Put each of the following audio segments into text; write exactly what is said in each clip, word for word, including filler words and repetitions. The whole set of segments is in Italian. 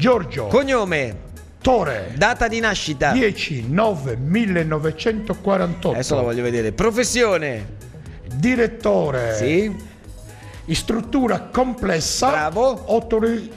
Giorgio. Cognome. Tore. Data di nascita. dieci nove millenovecentoquarantotto. Adesso la voglio vedere. Professione. Direttore. Sì. Struttura complessa. Bravo. Otori,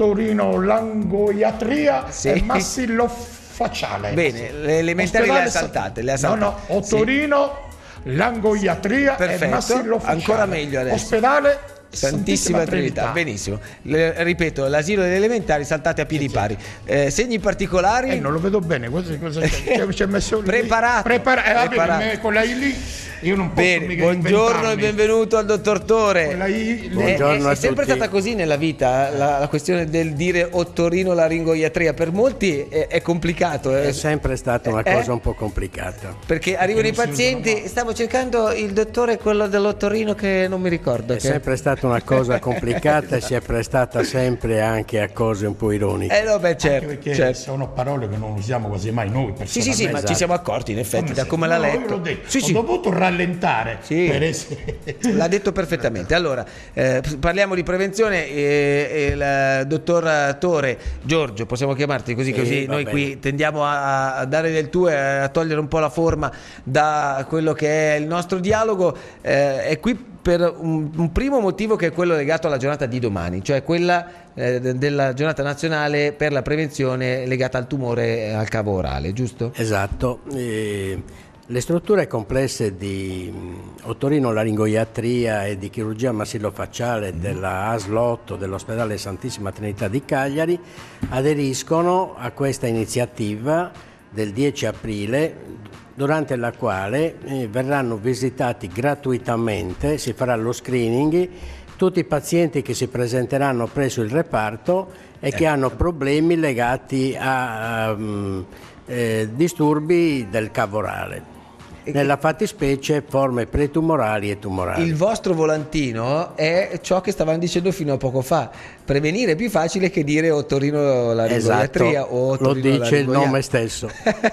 otorinolangoiatria Sì. e massilofacciale. Bene, le elementari le ha saltate, le ha saltate. No, no, otorino, langoiatria Perfetto. e massilofacciale. Ancora meglio adesso. Ospedale Santissima Trinità. Benissimo. Le, ripeto, l'asilo delle elementari saltate a piedi sì, pari. Eh, segni particolari? Eh, non lo vedo bene. Cosa, cosa c'è, c'è messo lì? Preparato. Prepara- eh, vabbè, Preparato. me- con la I lì io non posso Bene, mica buongiorno e inventarmi. benvenuto al dottor Tore. Con la I lì. È, è, è sempre tutti. stata così nella vita la, la questione del dire otorinolaringoiatria. Per molti è, è complicato. È sempre stata una Eh? cosa un po' complicata. Perché arrivano i non si pazienti, usano mai. stavo cercando il dottore, quello dell'otorino che non mi ricordo. È che- sempre stata una cosa complicata e si è prestata sempre anche a cose un po' ironiche. Eh no, beh, Anche certo, perché certo. sono parole che non usiamo quasi mai noi Sì, sì, sì, ma personalmente. ci siamo accorti in effetti, da se- come l'ha no, io letto. l'ho detto. Sì, Ho sì. dovuto rallentare Sì. per essere... L'ha detto perfettamente. Allora, eh, parliamo di prevenzione. eh, il dottor Tore, Giorgio, possiamo chiamarti così, Sì, così va noi bene. qui tendiamo a, a dare del tuo e a togliere un po' la forma da quello che è il nostro dialogo. Eh, è qui per un, un primo motivo, che è quello legato alla giornata di domani, cioè quella eh, de- della giornata nazionale per la prevenzione legata al tumore eh, al cavo orale, giusto? Esatto. Eh, le strutture complesse di mh, otorinolaringoiatria e di chirurgia massillofacciale della A S L otto dell'ospedale Santissima Trinità di Cagliari aderiscono a questa iniziativa del dieci aprile, durante la quale eh, verranno visitati gratuitamente, si farà lo screening, tutti i pazienti che si presenteranno presso il reparto e che hanno problemi legati a um, eh, disturbi del cavo orale. Nella fattispecie forme pretumorali e tumorali. Il vostro volantino è ciò che stavamo dicendo fino a poco fa: prevenire è più facile che dire otorinolaringoiatria Esatto, o lo dice il otorinolaringoiatria. nome stesso.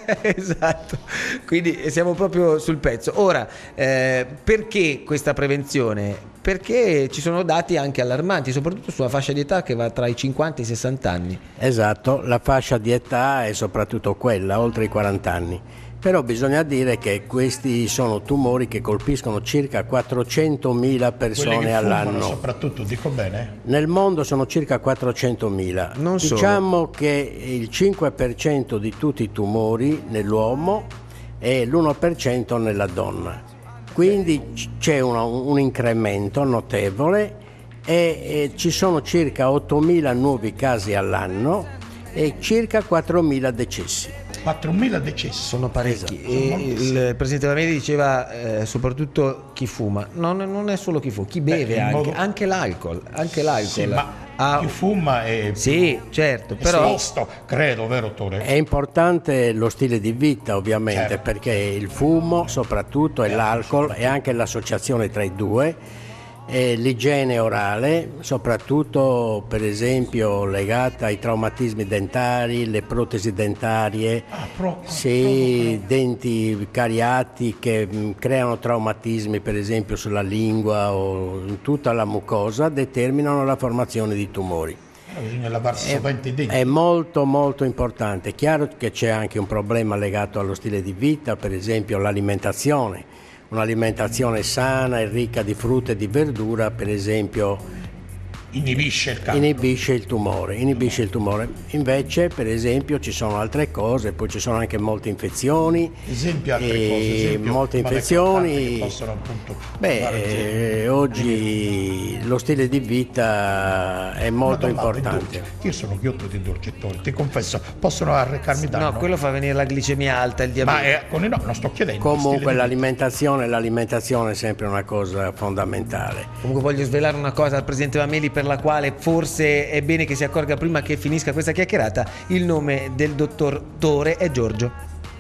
Esatto, quindi siamo proprio sul pezzo. Ora, eh, perché questa prevenzione? Perché ci sono dati anche allarmanti, soprattutto sulla fascia di età che va tra i cinquanta e i sessanta anni. Esatto, la fascia di età è soprattutto quella, oltre i quaranta anni. Però bisogna dire che questi sono tumori che colpiscono circa quattrocentomila Quelli persone che fumano all'anno. soprattutto, dico bene? Nel mondo sono circa quattrocentomila. Non solo. Diciamo che il cinque per cento di tutti i tumori nell'uomo e l'uno per cento nella donna. Quindi c- c'è una- un incremento notevole e, e ci sono circa ottomila nuovi casi all'anno e circa quattromila decessi. quattromila decessi. Sono parecchi. Esatto, sono E moltissimi. il presidente Lamedi diceva eh, soprattutto chi fuma. Non, non è solo chi fuma, chi beve in anche, modo- anche l'alcol. Anche l'alcol. Sì, ma ha- chi fuma è Sì, certo, è però esposto, credo, vero Tore? È importante lo stile di vita, ovviamente, Certo. perché il fumo soprattutto e l'alcol e anche l'associazione tra i due, e l'igiene orale, soprattutto per esempio legata ai traumatismi dentari, le protesi dentarie, Ah, pro- sì, denti cariati che mh, creano traumatismi per esempio sulla lingua o in tutta la mucosa, determinano la formazione di tumori. Eh, bisogna lavarsi sovente i denti. È molto molto importante. È chiaro che c'è anche un problema legato allo stile di vita, per esempio l'alimentazione. Un'alimentazione sana e ricca di frutta e di verdura, per esempio, Inibisce il cancro. inibisce il tumore, inibisce il tumore. Invece, per esempio, ci sono altre cose, poi ci sono anche molte infezioni. Esempio altre e cose, esempio, molte malattie infezioni. che possono appunto Beh, fare esempio. eh, oggi lo stile di vita è molto Una domanda, importante. i dolci. Io sono ghiotto di dolcettori, ti confesso, possono arrecarmi danno? no, quello fa venire la glicemia alta, il Ma diabete. eh, con i no, non sto chiedendo. Comunque stile di- l'alimentazione, l'alimentazione è sempre una cosa fondamentale. Comunque voglio svelare una cosa al presidente Mameli, per la quale forse è bene che si accorga prima che finisca questa chiacchierata. Il nome del dottor Tore è Giorgio.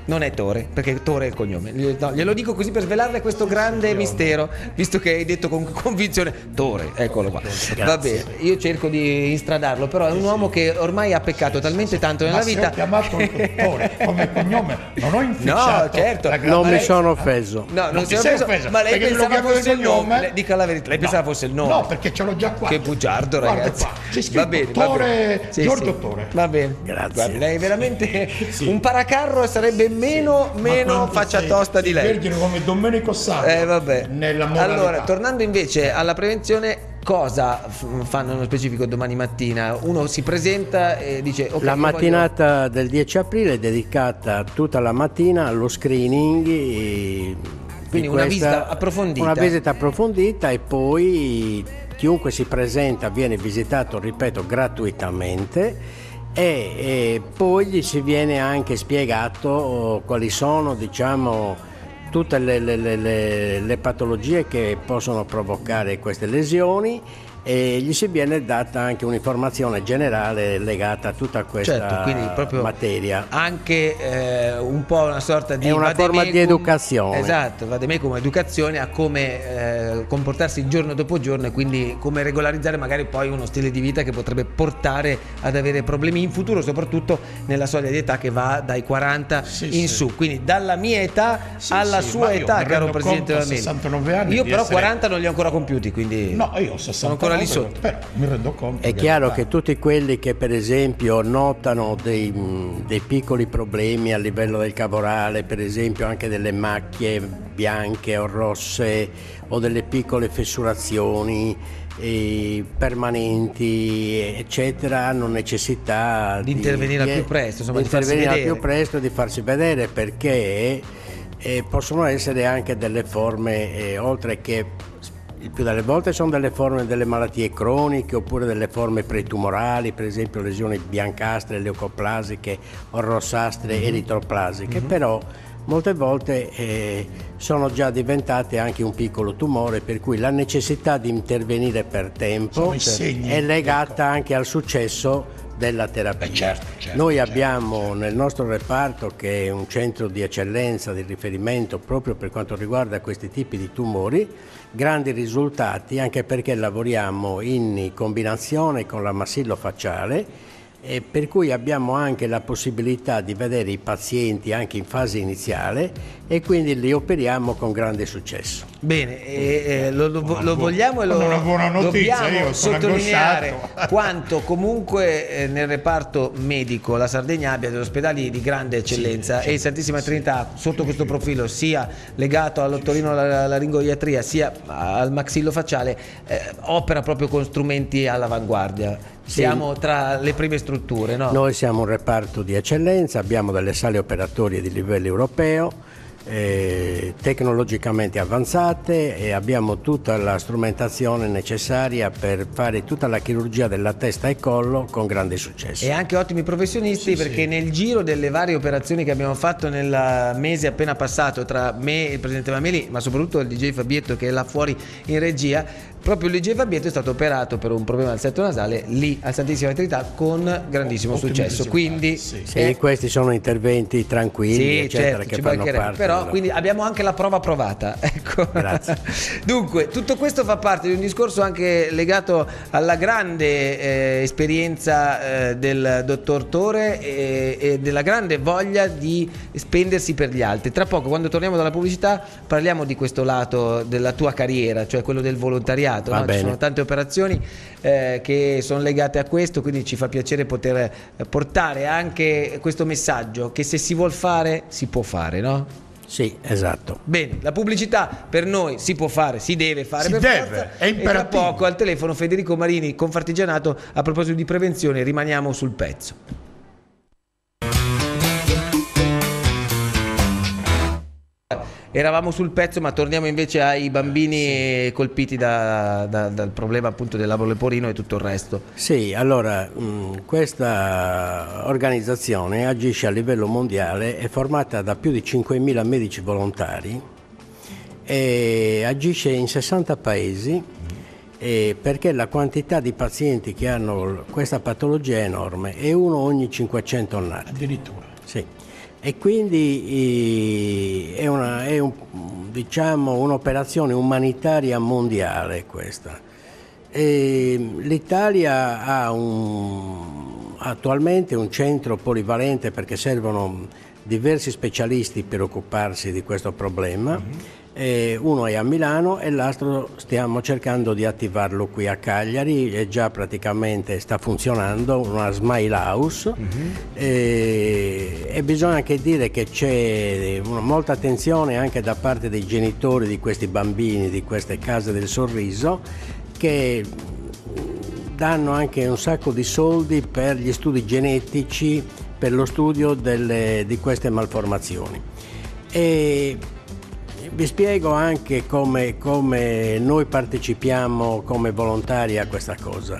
Non è Tore, perché Tore è il cognome. No, glielo dico così per svelarle questo grande mistero, visto che hai detto con convinzione Tore, eccolo qua. Grazie. Va bene, io cerco di instradarlo, però è un uomo che ormai ha peccato talmente tanto nella Ma vita. se ho chiamato il Tore come cognome, non ho inficiato. No, certo. la Non mi lei... sono offeso. No, non, non si ti è sei offeso, offeso, ma lei perché lo pensava chiamo fosse il nome. Lei, dica la verità, lei No. pensava fosse il nome. No, perché ce l'ho già qua. Che bugiardo, Guarda ragazzi. qua, c'è scritto Va bene, va Tore, bene. Sì, Giorgio sì. Tore. Va bene. Grazie. Guarda, lei è veramente Sì. un paracarro, sarebbe meno, Ma meno quanto faccia sei- tosta sei di lei. vergine come Domenico Sano. Eh, vabbè. Nella moralità. Allora, tornando invece alla prevenzione, cosa f- fanno nello specifico domani mattina? Uno si presenta e dice ok, La io mattinata del dieci aprile è dedicata tutta la mattina allo screening. e- Quindi di una questa- visita approfondita. Una visita approfondita e poi chiunque si presenta viene visitato, ripeto, gratuitamente. E, e poi gli si viene anche spiegato quali sono, diciamo, tutte le, le- le- le- le patologie che possono provocare queste lesioni, e gli si viene data anche un'informazione generale legata a tutta questa Certo, quindi proprio materia. anche eh, un po' una sorta di È una forma di vademecum. educazione. Esatto, vademecum, educazione a come eh, comportarsi giorno dopo giorno, e quindi come regolarizzare magari poi uno stile di vita che potrebbe portare ad avere problemi in futuro, soprattutto nella soglia di età che va dai quaranta Sì, in sì. su. Quindi dalla mia età Sì, alla sì, sua ma io età, mi caro rendo Presidente conto a Mameli. sessantanove anni Io di però essere- quaranta non li ho ancora compiuti, quindi No, io ho sessantanove, sono ancora lì sotto. però mi rendo conto. È chiaro che tutti quelli che per esempio notano dei, mh, dei piccoli problemi a livello del cavorale, per esempio anche delle macchie bianche o rosse o delle piccole fessurazioni eh, permanenti, eccetera, hanno necessità Di intervenire al più presto, insomma, di di farsi intervenire al vedere. più presto, di farsi vedere, perché eh, possono essere anche delle forme, eh, oltre che il più delle volte sono delle forme delle malattie croniche, oppure delle forme pretumorali, per esempio lesioni biancastre, leucoplasiche o rossastre, Mm-hmm. eritroplasiche, però molte volte eh, sono già diventate anche un piccolo tumore, per cui la necessità di intervenire per tempo Sono i segni, è legata anche al successo della terapia. Eh, certo, certo, Noi certo, abbiamo nel nostro reparto, che è un centro di eccellenza, di riferimento proprio per quanto riguarda questi tipi di tumori, grandi risultati, anche perché lavoriamo in combinazione con la massillo-facciale, e per cui abbiamo anche la possibilità di vedere i pazienti anche in fase iniziale, e quindi li operiamo con grande successo. Bene, e, e lo, lo- Una lo buona- vogliamo e lo una buona notizia, dobbiamo io sono sottolineare angosciato. quanto comunque eh, nel reparto medico la Sardegna abbia degli ospedali di grande eccellenza, Sì, e Santissima Trinità sotto questo profilo, sia legato all'otorino-laringoiatria sia al maxillofacciale, eh, opera proprio con strumenti all'avanguardia. Siamo tra le prime strutture, no? Noi siamo un reparto di eccellenza, abbiamo delle sale operatorie di livello europeo, eh, tecnologicamente avanzate, e abbiamo tutta la strumentazione necessaria per fare tutta la chirurgia della testa e collo con grande successo. E anche ottimi professionisti, Sì, perché sì. nel giro delle varie operazioni che abbiamo fatto nel mese appena passato tra me e il Presidente Mameli, ma soprattutto il D J Fabietto che è là fuori in regia, proprio il D J Fabietto è stato operato per un problema al setto nasale lì al Santissima Trinità con grandissimo Ottimi successo. risultati, Quindi sì. Sì, eh, questi sono interventi tranquilli, sì, eccetera, certo, che ci fanno mancherebbe. parte Però della- quindi abbiamo anche la prova provata, ecco. Grazie. Dunque, tutto questo fa parte di un discorso anche legato alla grande eh, esperienza eh, del dottor Tore e, e della grande voglia di spendersi per gli altri. Tra poco, quando torniamo dalla pubblicità, parliamo di questo lato della tua carriera, cioè quello del volontariato, Va no? Ci bene. sono tante operazioni eh, che sono legate a questo, quindi ci fa piacere poter eh, portare anche questo messaggio che se si vuol fare si può fare, no? Sì, esatto. Bene, la pubblicità per noi si può fare, si deve fare Si per deve, forza, è e tra imperativo. poco al telefono Federico Marini, Confartigianato. A proposito di prevenzione, rimaniamo sul pezzo. Eravamo sul pezzo, ma torniamo invece ai bambini colpiti da- da- dal problema appunto del lavoro leporino e tutto il resto. Sì, allora mh, questa organizzazione agisce a livello mondiale, è formata da più di cinquemila medici volontari e agisce in sessanta paesi, e perché la quantità di pazienti che hanno questa patologia è enorme, è uno ogni cinquecento nati. Addirittura. Sì. e quindi è, una, è un, diciamo, un'operazione umanitaria mondiale questa. L'Italia ha un, attualmente un centro polivalente perché servono diversi specialisti per occuparsi di questo problema. Mm-hmm. Eh, uno è a Milano e l'altro stiamo cercando di attivarlo qui a Cagliari, e già praticamente sta funzionando, una Smile House. Mm-hmm. eh, e bisogna anche dire che c'è una, molta attenzione anche da parte dei genitori di questi bambini, di queste case del sorriso, che danno anche un sacco di soldi per gli studi genetici, per lo studio delle, di queste malformazioni. E vi spiego anche come, come noi partecipiamo come volontari a questa cosa.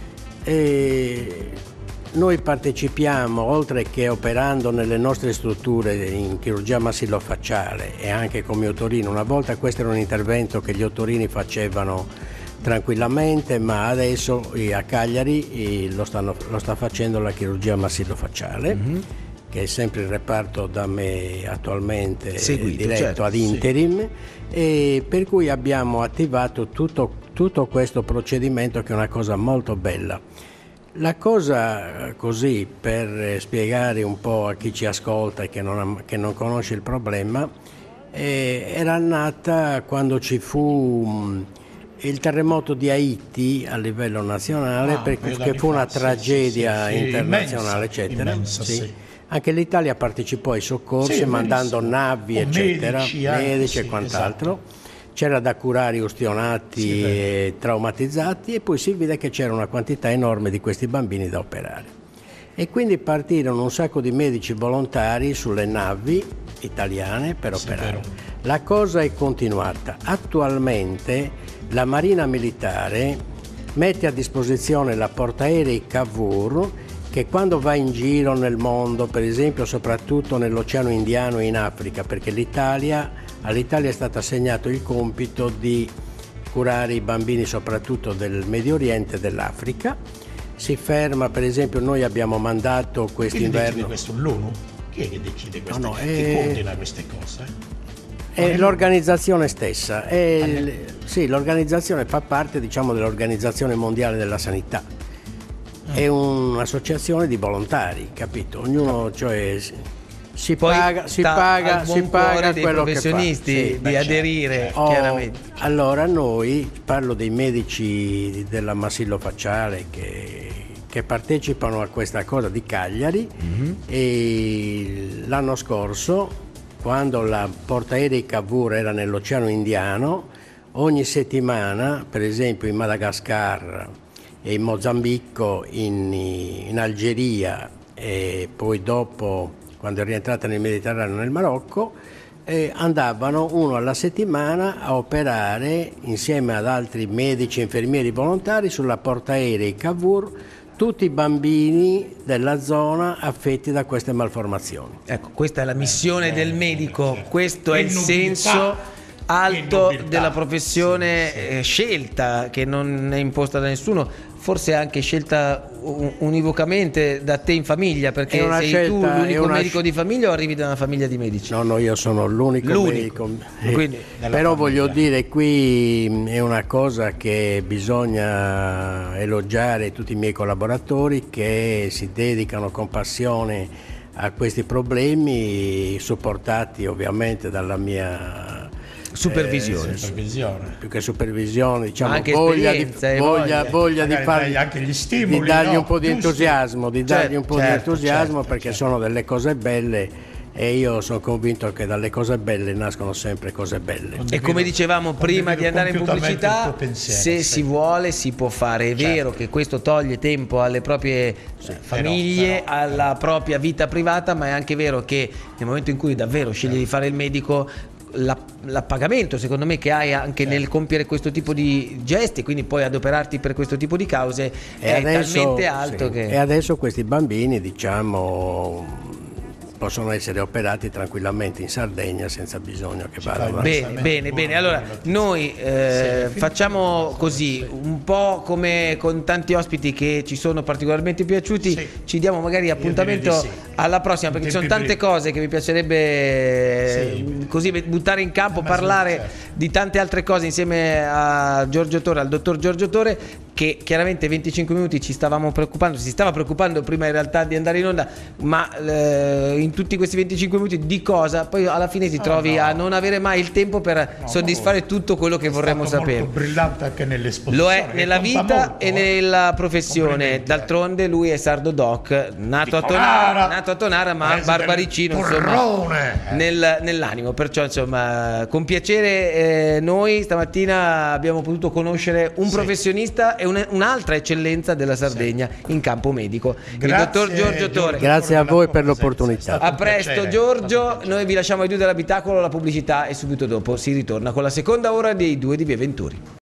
E noi partecipiamo, oltre che operando nelle nostre strutture in chirurgia massillofacciale e anche come otorino. Una volta questo era un intervento che gli otorini facevano tranquillamente, ma adesso a Cagliari lo, stanno, lo sta facendo la chirurgia massillofacciale, mm-hmm. che è sempre il reparto da me attualmente seguito, diretto, certo, ad interim, sì. E per cui abbiamo attivato tutto, tutto questo procedimento, che è una cosa molto bella. La cosa, così per spiegare un po' a chi ci ascolta e che non, che non conosce il problema, eh, era nata quando ci fu il terremoto di Haiti a livello nazionale, ah, perché fu una tragedia sì, sì, sì, internazionale, immensa, eccetera. Immensa, sì. Sì. Anche l'Italia partecipò ai soccorsi, sì, mandando navi, eccetera, medici, medici anche, e quant'altro. Esatto. C'era da curare ustionati sì, e traumatizzati, e poi si vide che c'era una quantità enorme di questi bambini da operare. E quindi partirono un sacco di medici volontari sulle navi italiane per operare. Sì, la cosa è continuata. Attualmente la Marina Militare mette a disposizione la portaerei Cavour, che quando va in giro nel mondo, per esempio soprattutto nell'Oceano Indiano e in Africa, perché l'Italia, all'Italia è stato assegnato il compito di curare i bambini soprattutto del Medio Oriente e dell'Africa, si ferma, per esempio noi abbiamo mandato quest'inverno... Chi decide questo? L'ONU? Chi è che decide queste no, no, cose? Chi è... coordina queste cose? È l'organizzazione stessa, è il, sì, l'organizzazione fa parte, diciamo, dell'Organizzazione Mondiale della Sanità. È un'associazione di volontari, capito? Ognuno, cioè, si Poi paga, si paga, si paga dei quello professionisti che fa. Sì, di beh, aderire, certo. chiaramente. Oh, allora noi, parlo dei medici della massillofacciale che, che partecipano a questa cosa di Cagliari, mm-hmm. e l'anno scorso, quando la portaerei Cavour era nell'Oceano Indiano, ogni settimana, per esempio in Madagascar e in Mozambico, in, in Algeria, e poi dopo, quando è rientrata nel Mediterraneo, nel Marocco, eh, andavano uno alla settimana a operare insieme ad altri medici e infermieri volontari sulla portaerei Cavour tutti i bambini della zona affetti da queste malformazioni. Ecco, questa è la missione del medico, questo è il senso alto della professione, sì, sì. scelta, che non è imposta da nessuno, forse anche scelta univocamente da te in famiglia, perché sei scelta, tu l'unico medico di famiglia o arrivi da una famiglia di medici? No, no, io sono l'unico, l'unico. medico. Quindi, però voglio dire, qui è una cosa che bisogna elogiare tutti i miei collaboratori che si dedicano con passione a questi problemi, supportati ovviamente dalla mia supervisione, eh, supervisione. Più che supervisione, diciamo, anche voglia di, voglia, voglia, voglia di fargli anche gli stimoli, di dargli no? un po' di Giusto. entusiasmo, di dargli certo, un po' certo, di entusiasmo, certo, perché certo. sono delle cose belle, e io sono convinto che dalle cose belle nascono sempre cose belle. E come dicevamo prima di andare in pubblicità, pensiero, se sì. si vuole si può fare. È certo. vero che questo toglie tempo alle proprie sì, famiglie, però, però, alla propria vita privata, ma è anche vero che nel momento in cui davvero scegli certo. di fare il medico, l'appagamento secondo me che hai anche certo. nel compiere questo tipo di gesti, quindi poi adoperarti per questo tipo di cause, e è adesso, talmente alto sì. che... E adesso questi bambini, diciamo, possono essere operati tranquillamente in Sardegna senza bisogno che vadano. Bene, bene, bene. Allora noi eh, facciamo così, un po' come con tanti ospiti che ci sono particolarmente piaciuti, sì. ci diamo magari appuntamento sì. Alla prossima, perché ci sono Tempi tante brevi. cose che mi piacerebbe Sì. eh, così buttare in campo, Ma parlare sì, certo. di tante altre cose insieme a Giorgio Torre, al dottor Giorgio Torre, che chiaramente venticinque minuti ci stavamo preoccupando, si stava preoccupando prima in realtà di andare in onda, ma eh, in tutti questi venticinque minuti di cosa? Poi alla fine ti No, trovi no. a non avere mai il tempo per No, soddisfare tutto quello che È vorremmo stato sapere. molto brillante anche nell'esposizione. Lo è che nella conta vita molto, e eh. nella professione. Complimenti, D'altronde lui è sardo doc, nato a Di Tonara, Tonara. nato a Tonara ma Paese barbaricino, del insomma, Torrone. Eh. nel- nell'animo. Perciò insomma, con piacere eh, noi stamattina abbiamo potuto conoscere un Sì. professionista e un- un'altra eccellenza della Sardegna in campo medico, il Grazie, dottor Giorgio Torre. Grazie a per la voi tua per presenza. l'opportunità. È stato A un presto piacere. Giorgio, noi vi lasciamo ai due dell'abitacolo, la pubblicità e subito dopo si ritorna con la seconda ora dei due di Via Venturi.